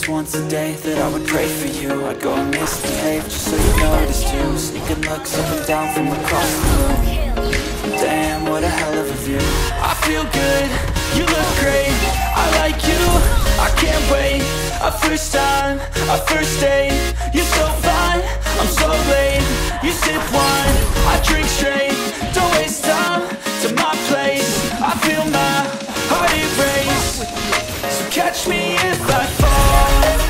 promise once a day that I would pray for you. I'd go and misbehave just so you noticed too. Sneaking looks up and down from across the room. Damn, what a hell of a view. I feel good, you look great, I like you, I can't wait. A first time, a first date, you're so fine, I'm so late. You sip wine, I drink straight, don't waste time to my place. I feel my heart erase, so catch me if I fall.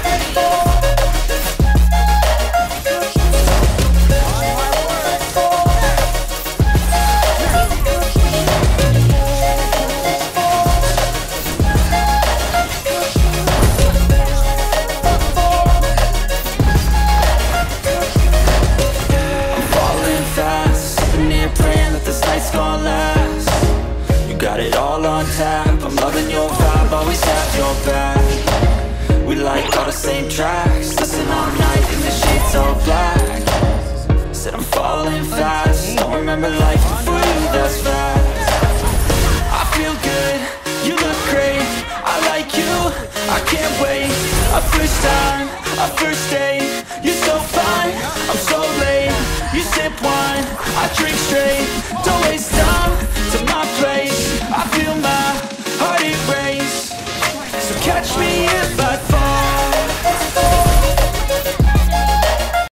I'm loving your vibe, always have your back. We like all the same tracks, listen all night in the sheets all black. Said I'm falling fast, don't remember life before you, that's fast. I feel good, you look great, I like you, I can't wait. A first time, a first date, you're so fine, I'm so late. You sip wine, I drink straight, don't waste